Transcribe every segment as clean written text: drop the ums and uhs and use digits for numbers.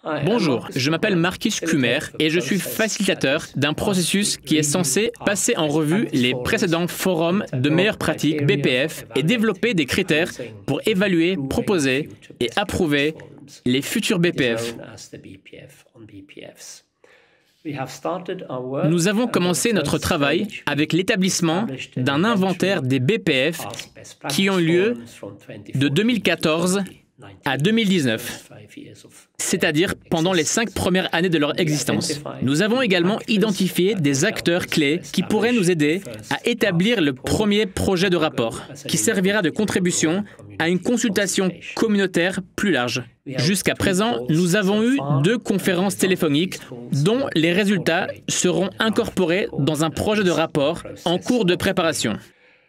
Bonjour, je m'appelle Marcus Kumer et je suis facilitateur d'un processus qui est censé passer en revue les précédents forums de meilleures pratiques BPF et développer des critères pour évaluer, proposer et approuver les futurs BPF. Nous avons commencé notre travail avec l'établissement d'un inventaire des BPF qui ont lieu de 2014 à 2019, c'est-à-dire pendant les 5 premières années de leur existence. Nous avons également identifié des acteurs clés qui pourraient nous aider à établir le premier projet de rapport, qui servira de contribution à une consultation communautaire plus large. Jusqu'à présent, nous avons eu 2 conférences téléphoniques dont les résultats seront incorporés dans un projet de rapport en cours de préparation.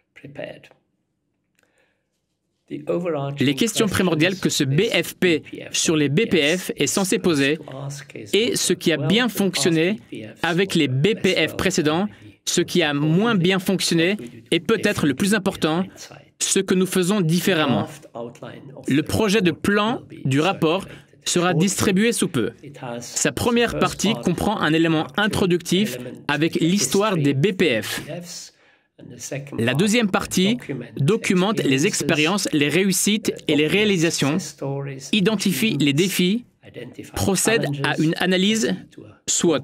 Les questions primordiales que ce BFP sur les BPF est censé poser est ce qui a bien fonctionné avec les BPF précédents, ce qui a moins bien fonctionné et peut-être le plus important, ce que nous faisons différemment. Le projet de plan du rapport sera distribué sous peu. Sa première partie comprend un élément introductif avec l'histoire des BPF. La deuxième partie documente les expériences, les réussites et les réalisations, identifie les défis, procède à une analyse SWOT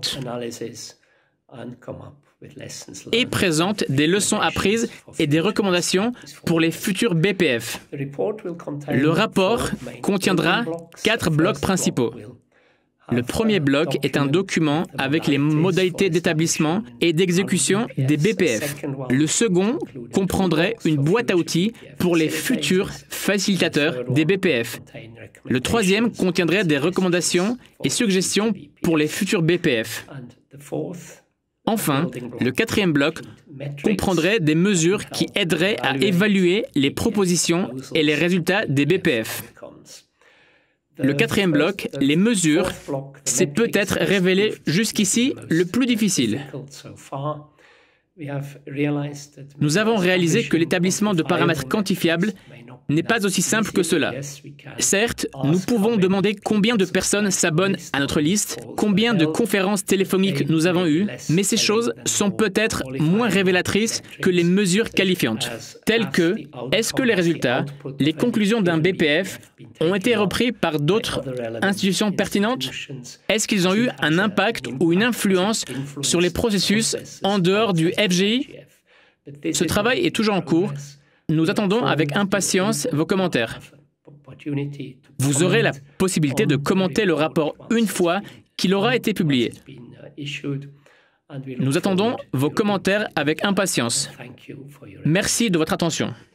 et présente des leçons apprises et des recommandations pour les futurs BPF. Le rapport contiendra 4 blocs principaux. Le premier bloc est un document avec les modalités d'établissement et d'exécution des BPF. Le second comprendrait une boîte à outils pour les futurs facilitateurs des BPF. Le troisième contiendrait des recommandations et suggestions pour les futurs BPF. Enfin, le quatrième bloc comprendrait des mesures qui aideraient à évaluer les propositions et les résultats des BPF. Le quatrième bloc, les mesures, c'est peut-être révélé jusqu'ici le plus difficile. Nous avons réalisé que l'établissement de paramètres quantifiables n'est pas aussi simple que cela. Certes, nous pouvons demander combien de personnes s'abonnent à notre liste, combien de conférences téléphoniques nous avons eues, mais ces choses sont peut-être moins révélatrices que les mesures qualifiantes, telles que est-ce que les résultats, les conclusions d'un BPF ont été repris par d'autres institutions pertinentes? Est-ce qu'ils ont eu un impact ou une influence sur les processus en dehors du FGI? Ce travail est toujours en cours. Nous attendons avec impatience vos commentaires. Vous aurez la possibilité de commenter le rapport une fois qu'il aura été publié. Nous attendons vos commentaires avec impatience. Merci de votre attention.